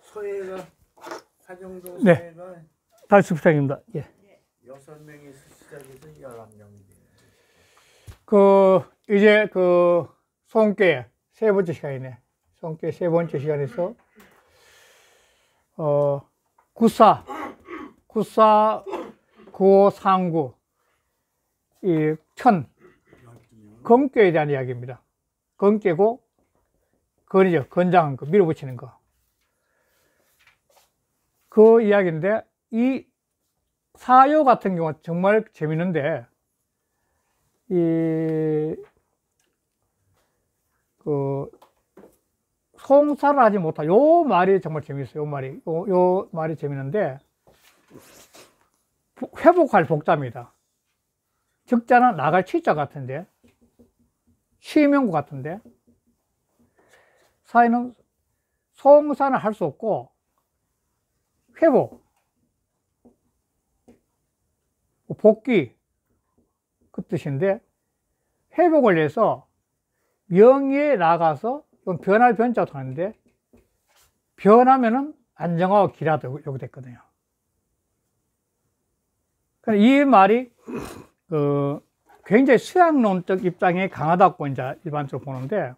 서해가 화정동 네. 서해가 다시 부탁입니다. 예. 6명에서 시작해서 11명이 돼요. 이제 송괴 세 번째 시간이네. 송괴 세 번째 시간에서 구사, 구호, 상구, 이 건괴에 대한 이야기입니다. 건괴고 건이죠. 건장한 거, 밀어붙이는 거. 그 이야기인데, 이 사요 같은 경우는 정말 재밌는데, 송사를 하지 못한, 요 말이 정말 재밌어요. 요 말이 재밌는데, 회복할 복자입니다. 적자는 나갈 치자 같은데, 취명구 같은데, 사회는 송사는 할 수 없고, 회복, 복귀, 그 뜻인데, 회복을 해서 명예에 나가서, 변할 변자도 하는데, 변하면은 안정하고 길하다, 여기 됐거든요. 이 말이, 굉장히 수양론적 입장에 강하다고 이제 일반적으로 보는데,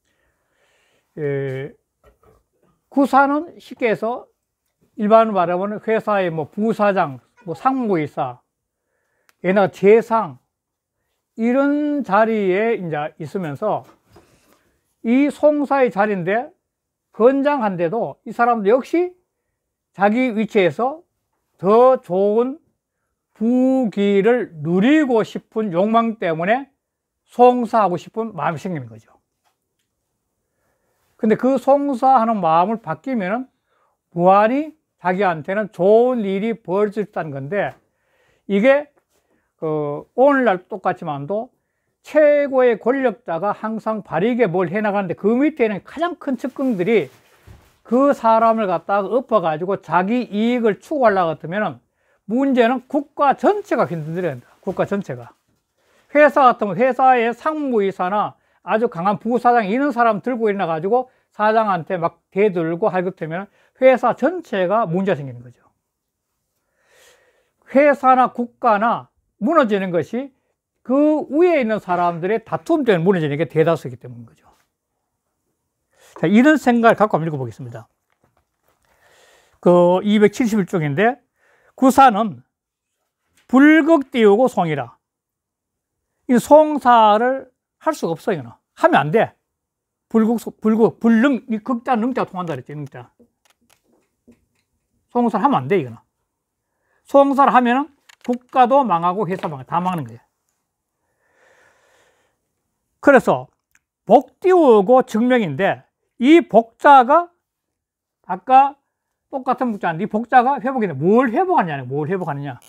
구사는 쉽게 해서 일반으로 말하면 회사의 부사장, 상무이사, 얘네가 재상, 이런 자리에 이제 있으면서 이 송사의 자리인데 건장한데도 이 사람도 역시 자기 위치에서 더 좋은 부귀를 누리고 싶은 욕망 때문에 송사하고 싶은 마음이 생기는 거죠. 근데 그 송사하는 마음을 바뀌면은 무한히 자기한테는 좋은 일이 벌어질 수 있다는 건데, 이게 오늘날 똑같지만도 최고의 권력자가 항상 바르게 뭘 해나가는데 그 밑에는 가장 큰 측근들이 그 사람을 갖다가 엎어가지고 자기 이익을 추구하려고 하면은 문제는 국가 전체가 힘들어야 된다. 국가 전체가. 회사 같으면 회사의 상무이사나 아주 강한 부사장 이런 사람 들고 일어나가지고 사장한테 막 대들고 할 것 같으면 회사 전체가 문제가 생기는 거죠. 회사나 국가나 무너지는 것이 그 위에 있는 사람들의 다툼 때문에 무너지는 게 대다수이기 때문인 거죠. 자, 이런 생각을 갖고 한번 읽어보겠습니다. 271쪽인데, 구사는 불극 띄우고 송이라. 이 송사를 할 수가 없어, 이거는. 하면 안 돼. 불능, 이 극자, 능자가 통한다 그랬지, 능자. 송사를 하면 안 돼, 이거는. 송사를 하면은 국가도 망하고 회사 망하고 다 망하는 거예요. 그래서 복 띄우고 증명인데, 이 복자가 아까 똑같은 복자인데, 이 복자가 회복인데 뭘 회복하느냐, 뭘 회복하느냐.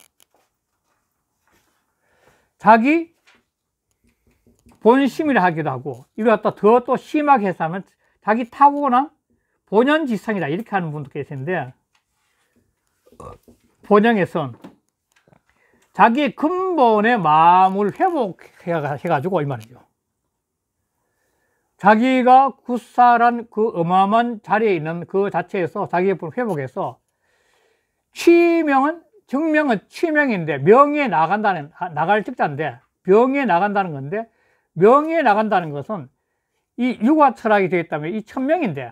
자기 본심이라 하기도 하고, 이걸 갖다 더 또 심하게 해서 하면 자기 타고난 본연지성이다, 이렇게 하는 분도 계시는데, 본영에선 자기 근본의 마음을 회복해가지고 이 말이죠. 자기가 구사란 그 어마어마한 자리에 있는 그 자체에서 자기의 회복해서 증명은 취명인데 명예에 나갈 직자인데 명예에 나간다는 건데, 명예에 나간다는 것은 이 육아 철학이 되어 있다면 이 천명인데,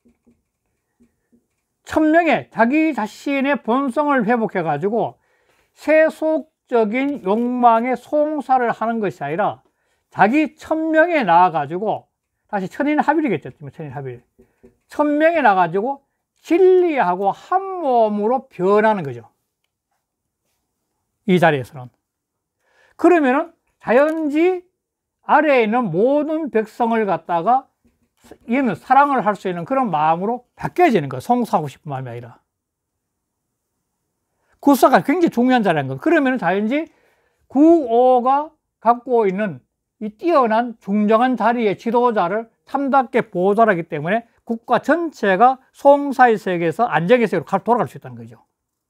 천명에 자기 자신의 본성을 회복해가지고 세속적인 욕망에 송사를 하는 것이 아니라 자기 천명에 나와가지고, 다시 천인합일이겠죠. 천인합일. 천명에 나가지고 진리하고 한 몸으로 변하는 거죠. 이 자리에서는. 그러면은 자연지 아래에 있는 모든 백성을 갖다가 얘는 사랑을 할 수 있는 그런 마음으로 바뀌어지는 거예요. 송사하고 싶은 마음이 아니라. 구사가 굉장히 중요한 자리라는 거예요. 그러면 자연지 구오가 갖고 있는 이 뛰어난 중정한 자리의 지도자를 탐답게 보좌하기 때문에 국가 전체가 송사의 세계에서 안정의 세계로 돌아갈 수 있다는 거죠.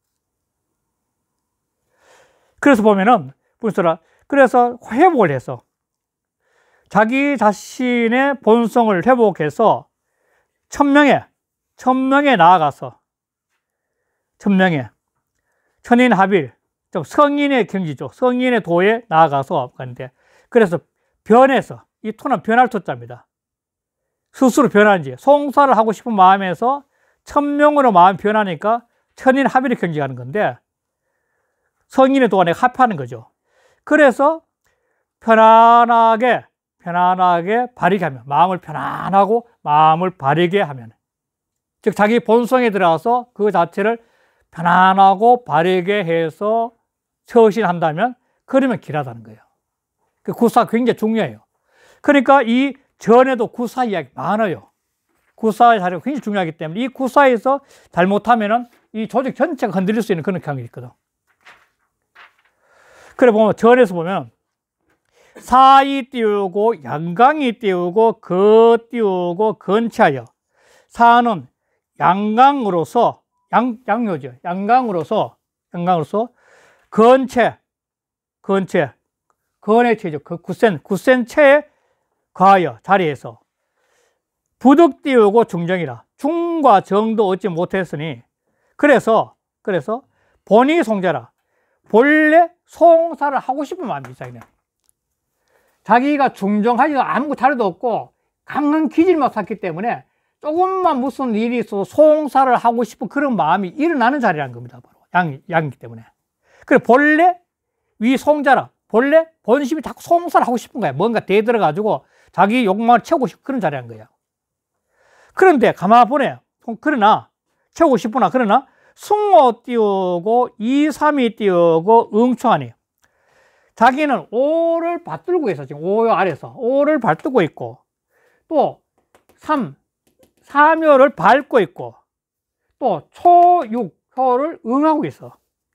그래서 보면은, 그래서 회복을 해서 자기 자신의 본성을 회복해서 천명에 천명에 나아가서 천명에 천인합일, 좀 성인의 경지죠. 성인의 도에 나아가서 가는데, 그래서 변해서, 이 토는 변할 토자입니다. 스스로 변하는지, 송사를 하고 싶은 마음에서 천명으로 마음이 변하니까 천인합일의 경지가 가는 건데, 성인의 도와 내가 합하는 거죠. 그래서 편안하게 바르게 하면, 마음을 편안하고 마음을 바르게 하면, 즉 자기 본성에 들어가서 그 자체를 편안하고 바르게 해서 처신한다면, 그러면 길하다는 거예요. 그 구사가 굉장히 중요해요. 그러니까 이 전에도 구사 이야기 많아요. 구사의 자리가 굉장히 중요하기 때문에 이 구사에서 잘못하면은 이 조직 전체가 흔들릴 수 있는 그런 경향이 있거든. 그래 보면 전에서 보면 사이 띄우고 양강이 띄우고 거 띄우고 건치하여, 사는 양강으로서 양요죠. 양강으로서 건의 체죠. 그 굳센 체에 가하여 자리에서 부득 띄우고 중정이라, 중과 정도 얻지 못했으니, 그래서 본이 송자라, 본래 송사를 하고 싶은 마음이 있어요. 자기가 중정하지도 아무 자료도 없고 강한 기질만 샀기 때문에 조금만 무슨 일이 있어도 송사를 하고 싶은 그런 마음이 일어나는 자리라는 겁니다. 바로 양이기 때문에. 그래 본래 위 송자라, 본래 본심이 자꾸 송사를 하고 싶은 거야. 뭔가 대들어가지고 자기 욕망을 채우고 싶은 그런 자리라는 거야. 그런데 가만 보내. 그러나 채우고 싶구나. 그러나 승오 띄우고 이삼이 띄우고 응충하니, 자기는 오를 받들고 있어. 지금 오 아래서 오를 받들고 있고, 또 삼요를 밟고 있고, 또 초육효를 응하고 있어.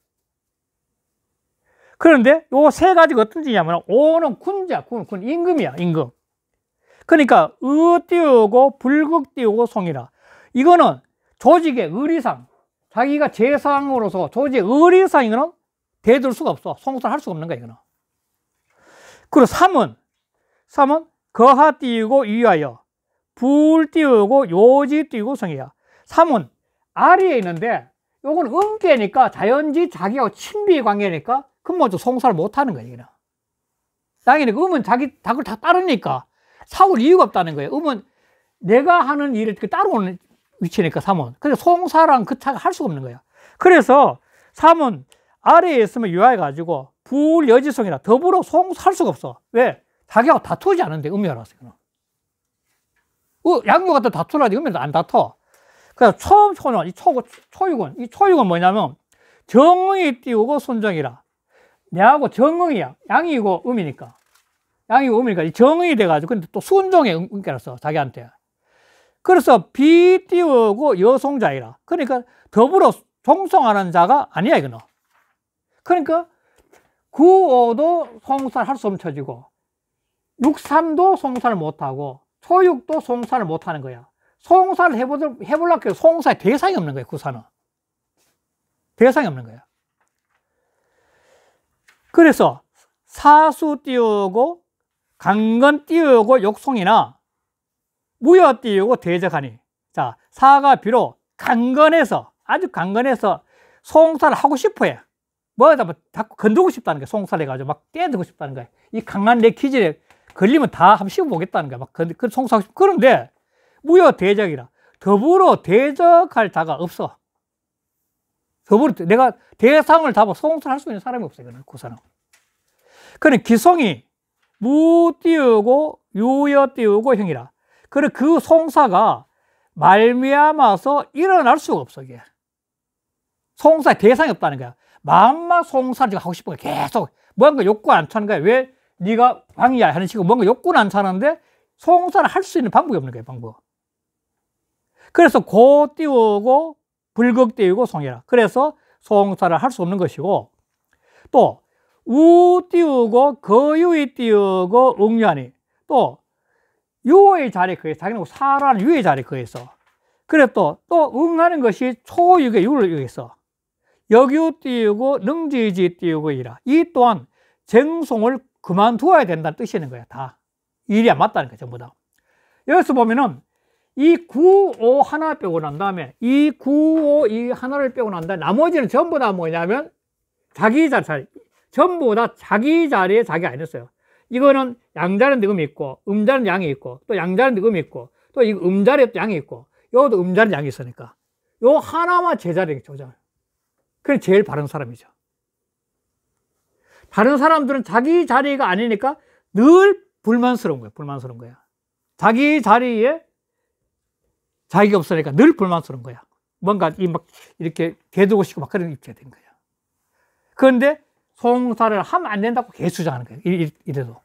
그런데 요 세 가지가 어떤 지냐면, 오는 군자, 군 임금이야, 임금. 그러니까 의 띄우고 불극 띄우고 송이라, 이거는 조직의 의리상, 자기가 재상으로서 조직의 의리상 이거는 대들 수가 없어. 송사할 수가 없는 거야, 이거는. 그리고 삼은 거하 띄우고 위하여, 불 띄우고 요지 띄우고 성이야. 삼은 아래에 있는데 요건 음계니까 자연지 자기하고 친비 관계니까 근본적으로 송사를 못하는 거야, 이거는. 당연히 음은 자기 닭을 다 따르니까 사올 이유가 없다는 거예요. 음은 내가 하는 일을 따라오는 위치니까, 삼은. 그래서 송사랑 그 차가 할 수가 없는 거야. 그래서 삼은 아래에 있으면 유화해가지고 불여지성이라 더불어 송사할 수가 없어. 왜? 자기하고 다투지 않은데, 음이라서. 양묘 같은 다투라지 음이라도 안 다퉈. 그래서 초는, 초육은 뭐냐면 정의 띄우고 순정이라. 내하고 정의야. 양이고 음이니까. 이 정의 돼가지고, 근데 또 순종의 음께라서 자기한테. 그래서 비 띄우고 여송자이라. 그러니까 더불어 종송하는 자가 아니야, 이거는. 그러니까 구오도 송사를 할 수 없는 처지고, 육삼도 송사를 못하고, 초육도 송사를 못하는 거야. 송사를 해보려고 해도 송사의 대상이 없는 거야, 구사는. 대상이 없는 거야. 그래서 사수 띄우고 강건 띄우고 욕송이나 무여 띄우고 대적하니, 자, 사가 비록 강건해서, 아주 강건해서 송사를 하고 싶어 해. 뭐다 자꾸 건들고 싶다는 거야. 송사를 해가지고 막 떼들고 싶다는 거야. 이 강한 내 기질에 걸리면 다 한번 씹어보겠다는 거야. 막 그 송사하고 싶어. 그런데 무여 대적이라, 더불어 대적할 자가 없어. 더불어 내가 대상을 잡아 송사를 할 수 있는 사람이 없어요, 그 사람. 그는 기송이 무 띄우고 유여 띄우고 형이라. 그래 그 송사가 말미암아서 일어날 수가 없어. 이게 송사의 대상이 없다는 거야. 마음만 송사를 하고 싶은 거야. 계속 뭔가 욕구 안 차는 거야. 왜 네가 왕이야 하는 식으로 뭔가 욕구는 안 차는데 송사를 할 수 있는 방법이 없는 거야, 방법. 그래서 고 띄우고 불극 띄우고 송이라. 그래서 송사를 할 수 없는 것이고, 또 우 띄우고 거유이 띄우고 응유하니, 또 유의 자리에 거해서, 자기는 사라는 유의 자리에 거해서, 그래 또 응하는 것이 초육의 유를 의해서 역유 띄우고 능지지 띄우고 이라. 이 또한 정송을 그만두어야 된다는 뜻이 있는 거야. 다 일이 안 맞다는 거야, 전부 다. 여기서 보면은 이 9, 5 하나 빼고 난 다음에 이 9, 5, 이 하나를 빼고 난 다음에 나머지는 전부 다 뭐냐면 자기 자리, 전부 다 자기 자리에 자기가 아니었어요. 이거는 양자는 느낌이 있고 음자는 양이 있고 또 양자는 느낌이 있고 또 이 음자리에 또 양이 있고 요것도 음자는 양이 있으니까 요 하나만 제자리에 조절. 그게 제일 바른 사람이죠. 다른 사람들은 자기 자리가 아니니까 늘 불만스러운 거예요. 불만스러운 거야. 자기 자리에 자기가 없으니까 늘 불만스러운 거야. 뭔가 막 이렇게 대두고 싶고 막 그런 입장이 된 거야. 그런데 송사를 하면 안 된다고 계속 주장하는 거예요. 이래도.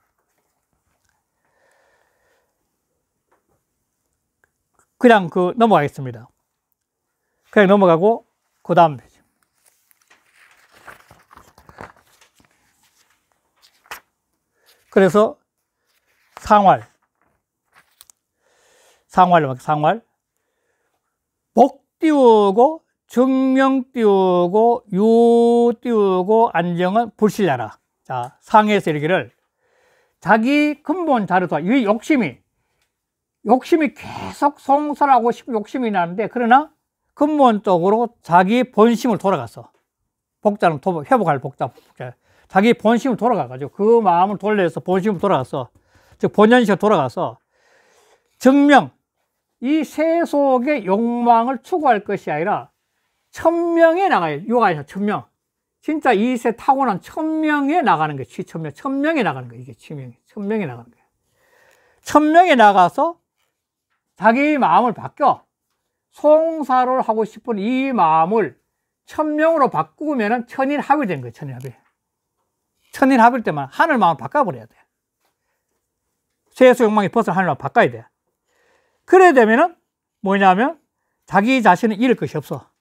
그냥 넘어가겠습니다. 그냥 넘어가고, 그 다음 되죠. 그래서 상활. 복 띄우고, 증명 띄우고, 유 띄우고, 안정은 불실하라. 자, 상에서 이르기를 자기 근본 자료도, 이 욕심이 계속 송사하고 싶은 욕심이 나는데, 그러나 근본적으로 자기 본심을 돌아갔어. 복자는 회복할 복자. 자기 본심을 돌아가가지고 그 마음을 돌려서 본심을 돌아갔어. 즉, 본연식으로 돌아가서 증명, 이 세속의 욕망을 추구할 것이 아니라 천명에 나가요. 요가 아니라 천명. 진짜 이세 타고난 천명에 나가는 거예요. 천명에 나가는 거예요. 이게 천명에 나가는 거예요. 천명에 나가서 자기 마음을 바뀌어 송사를 하고 싶은 이 마음을 천명으로 바꾸면은 천일합이 된 거예요. 천일합일 때만 하늘 마음을 바꿔버려야 돼. 세속 욕망이 벗어 하늘 마음을 바꿔야 돼. 그래야 되면은 뭐냐면 자기 자신을 잃을 것이 없어.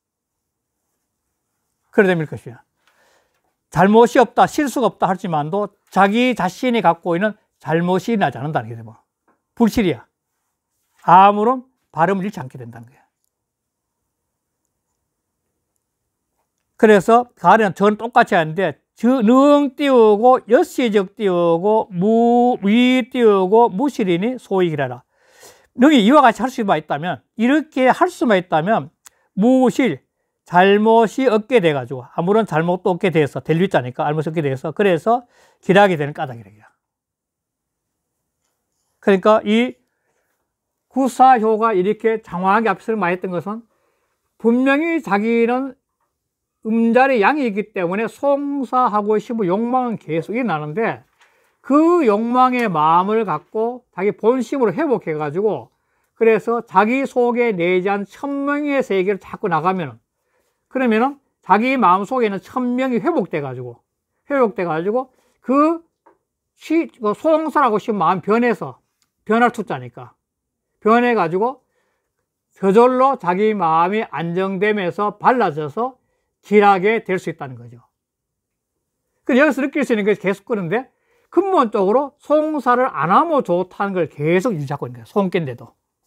그래야 되면 잃을 것이야. 잘못이 없다, 실수가 없다 하지만도 자기 자신이 갖고 있는 잘못이 나지 않는다는 게 뭐 불실이야. 아무런 발음을 잃지 않게 된다는 거야. 그래서 가리는 전 똑같이 하는데 능 띄우고 여시적 띄우고 위 띄우고 무실이니 소위 기라라. 능이 이와 같이 할 수만 있다면, 이렇게 할 수만 있다면 무실, 잘못이 없게 돼가지고 아무런 잘못도 없게 돼서 델리자니까 잘못이 없게 돼서 그래서 기락이 되는 까닭이래요. 그러니까 이 구사효가 이렇게 장황하게 앞서 말했던 것은 분명히 자기는 음자리 양이 있기 때문에 송사하고 싶은 욕망은 계속 일어나는데 그 욕망의 마음을 갖고 자기 본심으로 회복해가지고 그래서 자기 속에 내재한 천명의 세계를 자꾸 나가면은 그러면은 자기 마음 속에 있는 천명이 회복돼가지고 그 송사하고 싶은 마음 변해서 변할 투자니까 변해가지고 저절로 자기 마음이 안정되면서 발라져서 길하게 될 수 있다는 거죠. 그래서 여기서 느낄 수 있는 게 계속 그런데 근본적으로 송사를 안 하면 좋다는 걸 계속 유지하고 있는 거예요.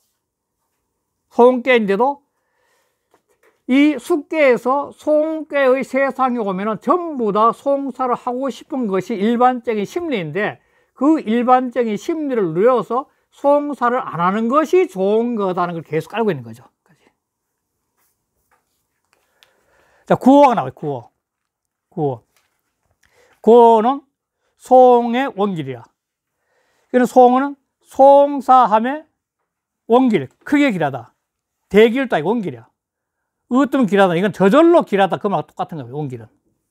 송깨인데도 이 숙깨에서 송깨의 세상에 오면은 전부 다 송사를 하고 싶은 것이 일반적인 심리인데 그 일반적인 심리를 누려서 송사를 안 하는 것이 좋은 거다는 걸 계속 알고 있는 거죠. 자, 구호가 나와요. 구호는 송의 원길이야. 그래서 송은 송사함의 원길, 크게 길하다. 대길도 아니고 원길이야. 어떤 길하다. 이건 저절로 길하다. 그 말과 똑같은 거예요. 원길은.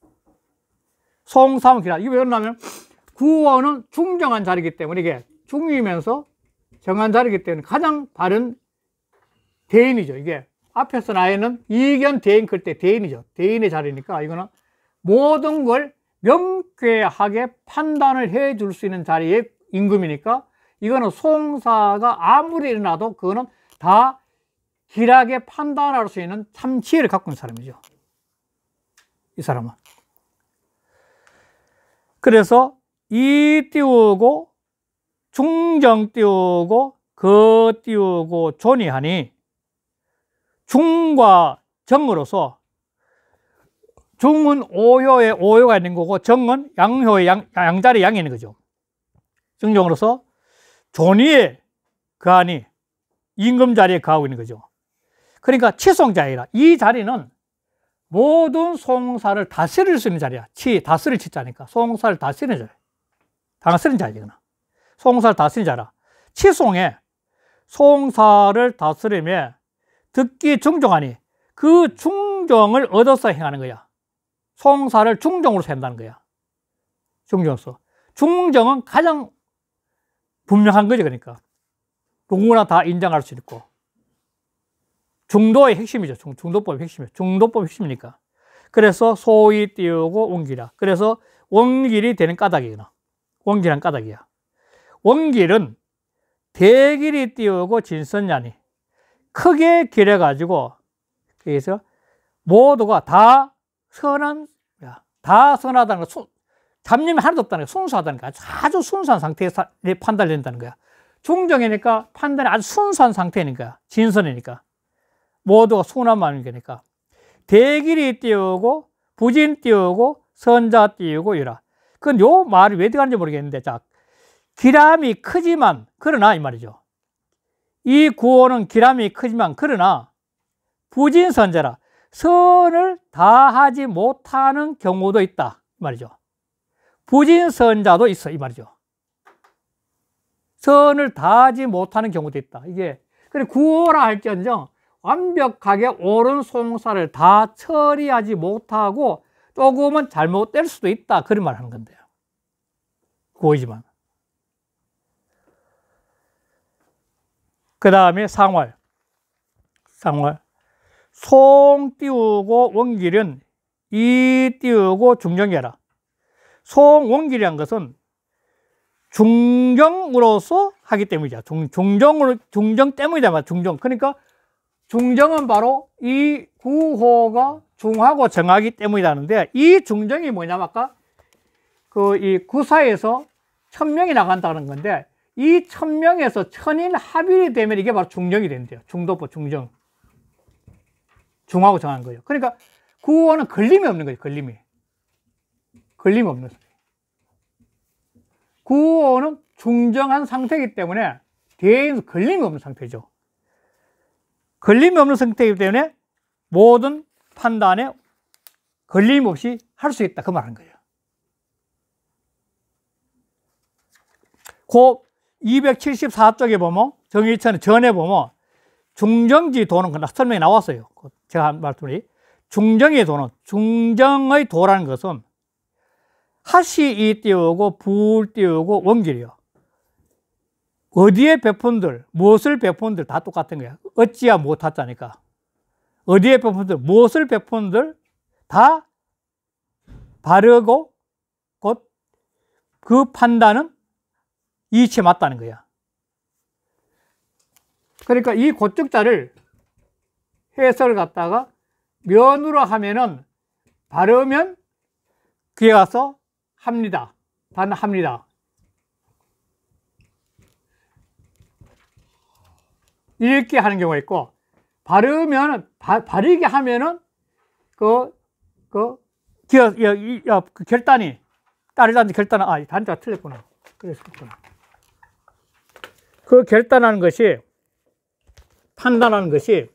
송사함은 길하다. 이게 왜 그러냐면 구호는 중정한 자리이기 때문에 이게 중이면서 정한 자리이기 때문에 가장 바른 대인이죠. 이게 앞에서 나에는 이견 대인 클 때 대인이죠. 대인의 자리니까 이거는 모든 걸 명쾌하게 판단을 해 줄 수 있는 자리의 임금이니까 이거는 송사가 아무리 일어나도 그거는 다 길하게 판단할 수 있는 참치를 갖고 있는 사람이죠. 이 사람은. 그래서 이 띄우고 중정 띄우고 거 띄우고 존이하니 중과 정으로서 중은 오효가 있는 거고 정은 양효의 양자리 양이 있는 거죠. 정정으로서 존위에 그하니 임금 자리에 거하고 있는 거죠. 그러니까 치송자리라. 이 자리는 모든 송사를 다스릴 수 있는 자리야. 다스릴 치자니까. 송사를 다스리는 자리. 다스리는 자리구나. 송사를 다스리는 자라. 치송에 송사를 다스리며 듣기 중종하니 그 중종을 얻어서 행하는 거야. 송사를 중종으로 한다는 거야. 중종으로서. 중종은 가장 분명한 거지, 그러니까. 누구나 다 인정할 수 있고. 중도의 핵심이죠. 중도법의 핵심이에요. 중도법의 핵심이니까. 그래서 소위 띄우고 원기라. 그래서 원길이 되는 까닭이구나. 원길한 까닭이야. 원길은 대길이 띄우고 진선냐니 크게 길어가지고 그래서 모두가 다 선하다는 거, 잡념이 하나도 없다는 거, 순수하다는 거, 아주 순수한 상태에서 판단을 된다는 거야. 중정이니까 판단이 아주 순수한 상태니까, 진선이니까. 모두가 순한 마음이니까. 대길이 띄우고, 부진 띄우고, 선자 띄우고, 이라. 그건 요 말이 왜 들어가는지 모르겠는데, 자, 기람이 크지만, 그러나, 이 말이죠. 이 구호는 기람이 크지만, 그러나, 부진선자라. 선을 다하지 못하는 경우도 있다. 이 말이죠. 부진선자도 있어. 이 말이죠. 선을 다하지 못하는 경우도 있다. 이게, 그래, 구호라 할지언정 완벽하게 옳은 송사를 다 처리하지 못하고 조금은 잘못될 수도 있다. 그런 말 하는 건데요. 구호이지만. 그 다음에 상월. 송 띄우고 원길은 이 띄우고 중정이라. 송 원길이란 것은 중정으로서 하기 때문이죠. 중정 때문이다. 중정. 그러니까 중정은 바로 이 구호가 중하고 정하기 때문이라는데, 이 중정이 뭐냐면 아까 이 구사에서 1000명이 나간다는 건데, 이 1000명에서 천인 합일이 되면 이게 바로 중정이 된대요. 중도법 중정. 중하고 정한 거예요. 그러니까 구호는 걸림이 없는 거예요. 걸림이 없는 소리. 구호는 중정한 상태이기 때문에 뒤에 걸림이 없는 상태죠. 걸림이 없는 상태이기 때문에 모든 판단에 걸림 없이 할 수 있다. 그 말하는 거예요. 그 274쪽에 보면, 정의천 전에 보면, 중정지 도는 건 설명이 나왔어요. 제가 한 말씀이. 중정의 도는, 중정의 도라는 것은 하시 이 띄우고 불 띄우고 원길이요. 어디에 베푼들, 무엇을 베푼들 다 똑같은 거야. 어찌야 못하자니까. 어디에 베푼들, 무엇을 베푼들 다 바르고 곧 그 판단은 이치에 맞다는 거야. 그러니까 이 고적자를 해석을 갖다가 면으로 하면은 바르면 귀에 가서 합니다. 합니다. 이렇게 하는 경우가 있고, 바르면, 바르게 하면은 결단이, 따르자는 결단은, 단자가 틀렸구나. 그랬었구나. 그 결단하는 것이, 판단하는 것이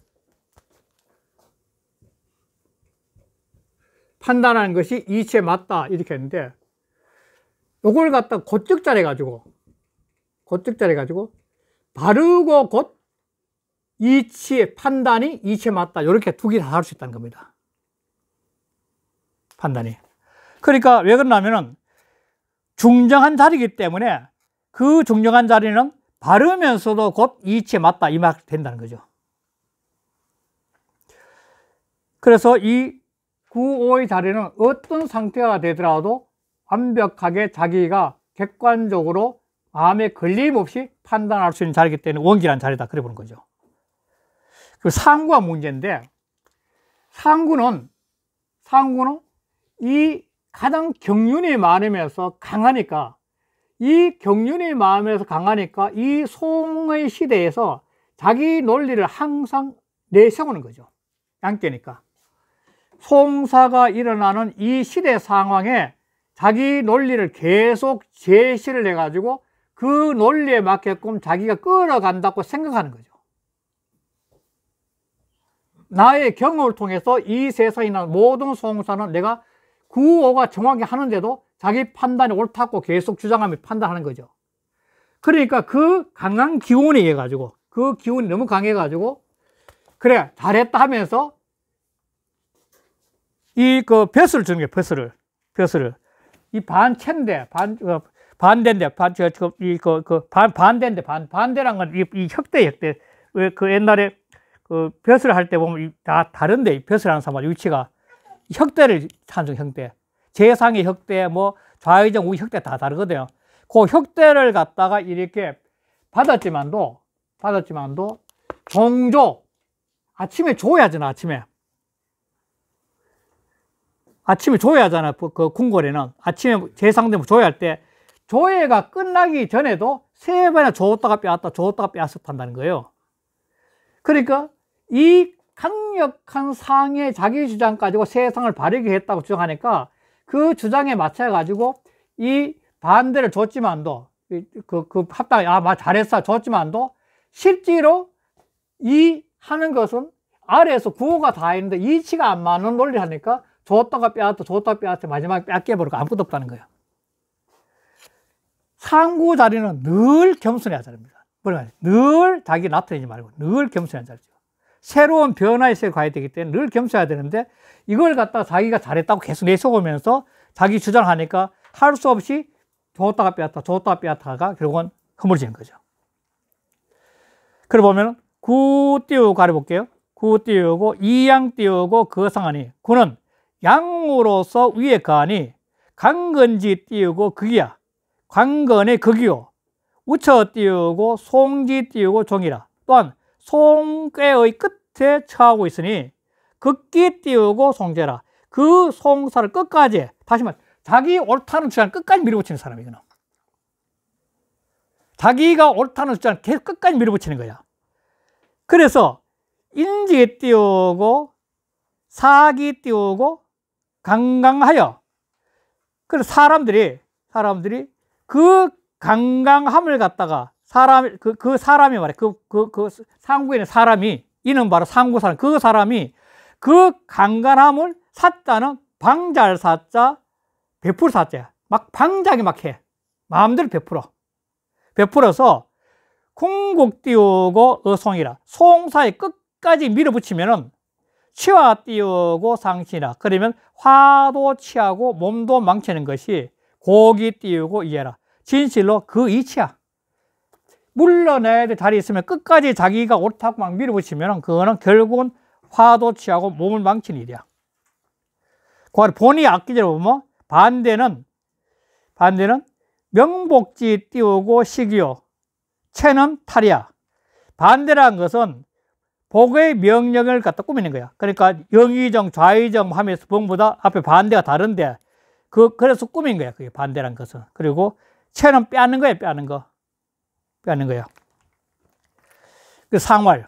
이치에 맞다. 이렇게 했는데, 요걸 갖다 고적자를 해가지고, 바르고 곧 이치의 판단이 이치에 맞다. 이렇게 두 개 다 할 수 있다는 겁니다. 판단이. 그러니까 왜 그러냐면은 중정한 자리이기 때문에 그 중정한 자리는 바르면서도 곧 이치에 맞다. 이 말 된다는 거죠. 그래서 이 9,5의 자리는 어떤 상태가 되더라도 완벽하게 자기가 객관적으로 마음에 걸림 없이 판단할 수 있는 자리이기 때문에 원기란 자리다. 그래 보는 거죠. 그 상구가 문제인데, 상구는 이 가장 경륜이 많으면서 강하니까, 이 송의 시대에서 자기 논리를 항상 내세우는 거죠. 양떼니까. 송사가 일어나는 이 시대 상황에 자기 논리를 계속 제시를 해가지고 그 논리에 맞게끔 자기가 끌어간다고 생각하는 거죠. 나의 경험을 통해서 이 세상에 있는 모든 송사는 내가 구호가 정확히 하는데도 자기 판단이 옳다고 계속 주장하며 판단하는 거죠. 그러니까 그 강한 기운에 의해 가지고, 그 기운이 너무 강해 가지고, 그래 잘했다 하면서 이 그 벼슬을 주는 거예요. 벼슬을 이 반체인데 반대인데 반대란 건 이 혁대 왜 그 옛날에 그 벼슬 할 때 보면 다 다른데, 벼슬 하는 사람 위치가 혁대를 찬성, 혁대, 재상의 혁대, 뭐 좌의정 우의 혁대 다 다르거든요. 그 혁대를 갖다가 이렇게 받았지만도 종조 아침에 줘야 하잖아. 아침에 줘야 하잖아. 그 궁궐에는 아침에 재상되면 줘야 할 때 조회가 끝나기 전에도 3번이나 줬다가 빼앗았다는 거예요. 그러니까 이 강력한 상의 자기 주장 가지고 세상을 바르게 했다고 주장하니까 그 주장에 맞춰 가지고 이 반대를 줬지만도 그 합당 잘했어 줬지만도 실제로 이 하는 것은 아래에서 구호가 다 있는데 이치가 안 맞는 논리를 하니까 줬다가 빼앗다 마지막에 뺏겨버리고 아무것도 없다는 거예요. 상구 자리는 늘 겸손해야 자리입니다. 늘 자기 나타내지 말고 늘 겸손해야 자리죠. 새로운 변화의 세계에 가야 되기 때문에 늘 겸손해야 되는데 이걸 갖다가 자기가 잘했다고 계속 내세우면서 자기 주장하니까 할 수 없이 줬다가 빼앗다가 결국은 허물어지는 거죠. 그래 보면 구 띄우고 가려볼게요. 구 띄우고 이양 띄우고 거상하니, 구는 양으로서 위에 가니 강건지 띄우고 극이야. 강건의 극이요. 우처 띄우고 송지 띄우고 종이라. 또한 송꾀의 끝에 처하고 있으니 극기 띄우고 송제라. 그 송사를 끝까지, 다시 말해 자기 옳다는 주장을 끝까지 밀어붙이는 사람이거든. 자기가 옳다는 주장을 계속 끝까지 밀어붙이는 거야. 그래서 인지 띄우고 사기 띄우고 강강하여, 그래서 사람들이 그 강강함을 갖다가 그 사람이 말이야. 그 상구에 있는 사람이, 이는 바로 상구 사람, 그 사람이 그 강간함을 사자는 방잘 사자, 베풀 사자야. 막 방자기 막 해. 마음대로 베풀어서 궁국 띄우고 어송이라. 송사에 끝까지 밀어붙이면은 치와 띄우고 상치라. 그러면 화도 취하고 몸도 망치는 것이 고기 띄우고 이해라. 진실로 그 이치야. 물러내야 될 자리에 있으면 끝까지 자기가 옳다고 막 밀어붙이면 그거는 결국은 화도 취하고 몸을 망치는 일이야. 그 본의 악기제로 보면 반대는 명복지 띄우고 시기요. 체는 탈이야. 반대라는 것은 복의 명령을 갖다 꾸미는 거야. 그러니까 영의정, 좌의정 하면서 전부 다 앞에 반대가 다른데 그래서 꾸민 거야. 그게 반대라는 것은. 그리고 체는 빼앗는 거야. 빼앗는 거야. 그 상활.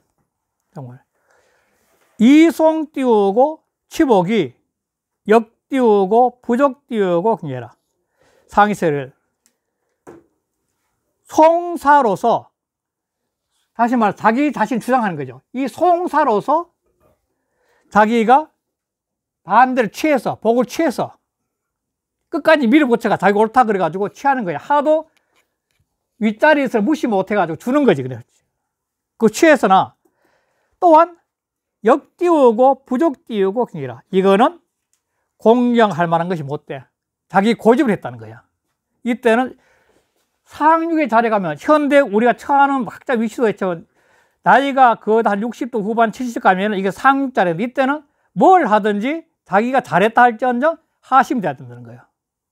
이송 띄우고 치복이 역 띄우고 부족 띄우고 경계라. 상이세를 송사로서, 다시 말해 자기 자신 주장하는 거죠. 이 송사로서 자기가 반대를 취해서, 복을 취해서 끝까지 밀어붙여가 자기가 옳다 그래가지고 취하는 거야. 하도 윗자리에서 무시 못해가지고 주는 거지. 그래. 그 취해서나 또한 역 띄우고 부족 띄우고 경계라. 이거는 공경할 만한 것이 못 돼. 자기 고집을 했다는 거야. 이때는 상륙의 자리에 가면, 현대 우리가 처하는 학자 위치도 했지만 나이가 한 60도 후반 70 가면 이게 상륙 자리인데, 이때는 뭘 하든지 자기가 잘했다 할지언정 하심이 돼야 된다는 거예요.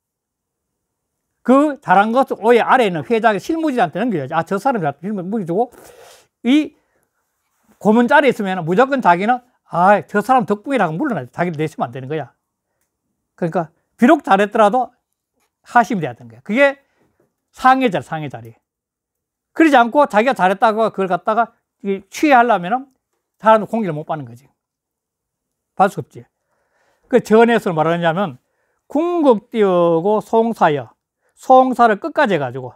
그 잘한 것을 오해 아래에 있는 회장의 실무지한테 넘겨야지. 저 사람이 실무지 주고, 이 고문 자리에 있으면 무조건 자기는 저 사람 덕분이라고 물러나지. 자기를 내시면 안 되는 거야. 그러니까 비록 잘했더라도 하심이 돼야 되는 거야. 그게 상의 자리. 그러지 않고 자기가 잘했다고 그걸 갖다가 취하려면 사람은 공개를 못 받는 거지. 받을 수 없지. 그 전에서 말하냐면 궁극 띄우고 송사여. 송사를 끝까지 해가지고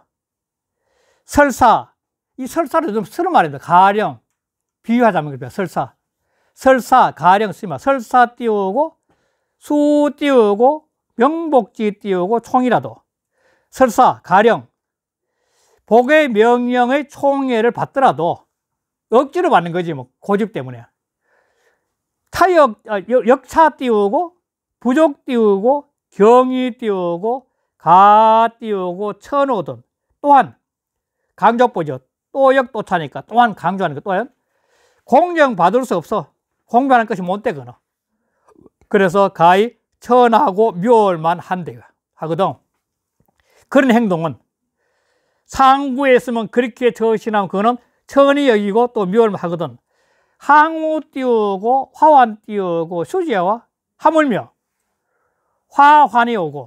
설사, 이 설사를 좀 쓰는 말입니다. 가령 비유하자면 설사. 설사, 가령 쓰면 설사 띄우고 수 띄우고 명복지 띄우고 총이라도 설사, 가령 복의 명령의 총애를 받더라도 억지로 받는 거지 뭐 고집 때문에 역차 띄우고 부족 띄우고 경이 띄우고 가 띄우고 천오든 또한 강조보죠. 또역 또차니까 또한 강조하는 거 또한 공정받을 수 없어. 공변할 것이 못 되거나. 그래서 가히 천하고 묘월만 한대요 하거든. 그런 행동은 상구에 있으면 그렇게 처신하면 그거는 천이 여기고 또 묘월만 하거든. 항우 띄우고 화환 띄우고 수지와 하물며 화환이 오고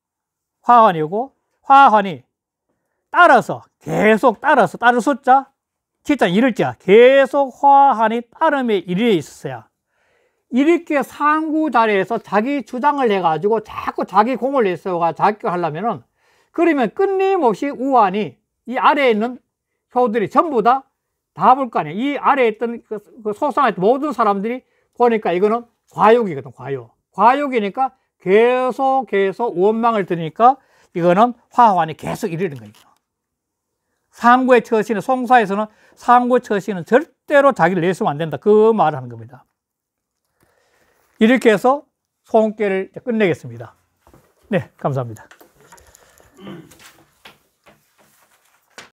화환이 따라서 계속 따라서 따를 숫자 기자 이를자 계속 화환이 따름에 이르러 있었어요. 이렇게 상구 자리에서 자기 주장을 해가지고 자꾸 자기 공을 내세워가 자격하려면은 그러면 끊임없이 우환이 이 아래에 있는 효들이 전부 다 볼 거 아니에요. 이 아래에 있던 그 소상했던 모든 사람들이 보니까 이거는 과욕이거든, 과욕이니까 계속 원망을 들으니까 이거는 화환이 계속 이르는 거예요. 상구의 처신은, 송사에서는 상구의 처신은 절대로 자기를 내세우면 안 된다. 그 말을 하는 겁니다. 이렇게 해서 송계를 끝내겠습니다. 네, 감사합니다.